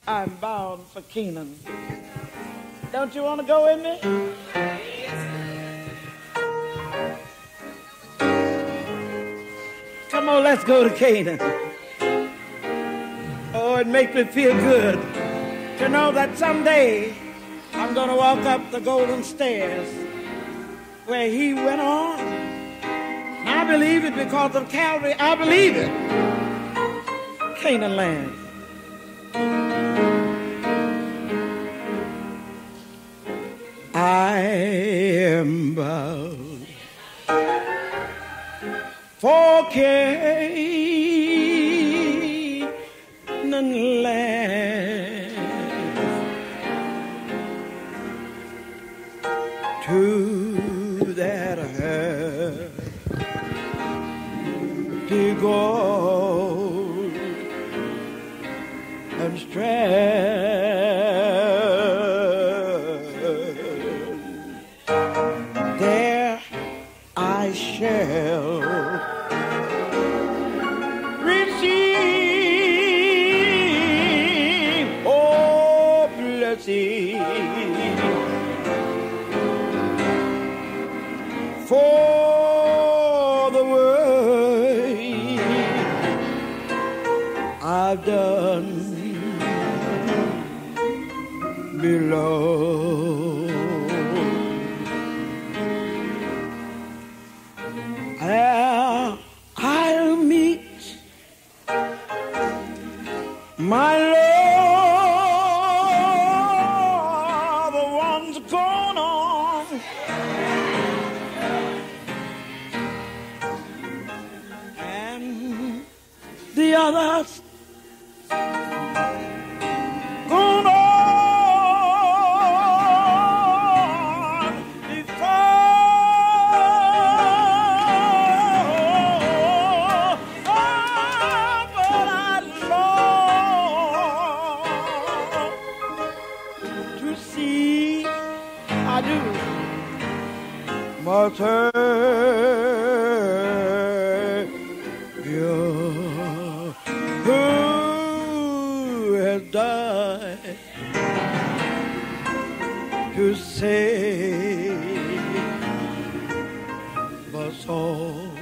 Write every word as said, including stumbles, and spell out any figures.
I'm bound for Canaan. Don't you want to go with me? Come on, let's go to Canaan. Oh, it makes me feel good to know that someday I'm going to walk up the golden stairs where he went on. I believe it because of Calvary. I believe it. Canaan land. I am bound for Canaan land to that happy gold and strand. There I shall receive, oh blessing, for the work I've done below. I'll, I'll meet my Lord, the one's gone on. And the others gone on before. Oh, but I long to see, I do, my Savior, who has died to save us all.